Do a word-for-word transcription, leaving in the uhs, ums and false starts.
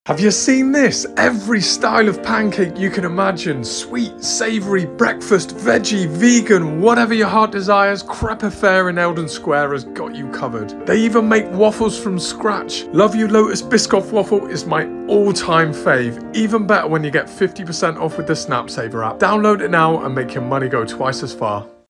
Have you seen this? Every style of pancake you can imagine. Sweet, savoury, breakfast, veggie, vegan, whatever your heart desires, Crepeaffaire in Eldon Square has got you covered. They even make waffles from scratch. Love You Lotus Biscoff waffle is my all-time fave. Even better when you get fifty percent off with the Snapsaver app. Download it now and make your money go twice as far.